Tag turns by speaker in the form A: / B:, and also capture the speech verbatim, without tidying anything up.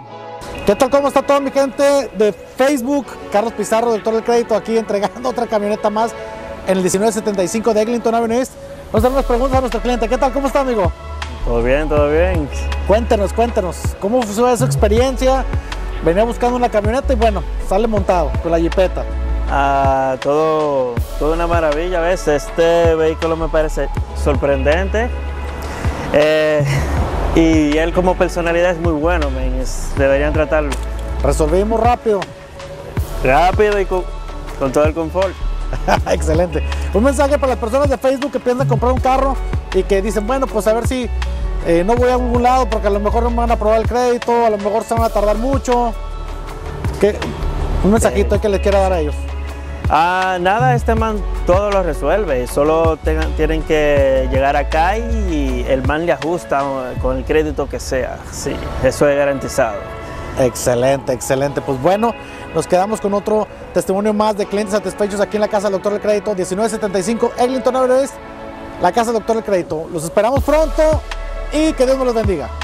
A: ¿Qué tal? ¿Cómo está toda mi gente de Facebook? Carlos Pizarro, Doctor del Crédito, aquí entregando otra camioneta más en el diecinueve setenta y cinco de Eglinton Avenue East. Vamos a hacer unas preguntas a nuestro cliente. ¿Qué tal? ¿Cómo está, amigo?
B: Todo bien, todo bien.
A: Cuéntenos, cuéntenos, ¿cómo fue su experiencia? Venía buscando una camioneta y bueno, sale montado con la jipeta.
B: Ah, todo, todo una maravilla, ¿ves? Este vehículo me parece sorprendente. Eh, y él como personalidad es muy bueno, man. Es, deberían tratarlo.
A: Resolvimos rápido.
B: Rápido y con, con todo el confort.
A: Excelente. Un mensaje para las personas de Facebook que piensan comprar un carro y que dicen, bueno, pues a ver si eh, no voy a ningún lado porque a lo mejor no me van a aprobar el crédito, a lo mejor se van a tardar mucho. ¿Qué? Un mensajito eh, que les quiera dar a ellos.
B: Ah, nada, este man todo lo resuelve, solo tengan, tienen que llegar acá y el man le ajusta con el crédito que sea, sí, eso es garantizado.
A: Excelente, excelente, pues bueno, nos quedamos con otro testimonio más de clientes satisfechos aquí en la Casa del Doctor del Crédito, diecinueve setenta y cinco Eglinton Avenue East, la Casa del Doctor del Crédito. Los esperamos pronto y que Dios nos los bendiga.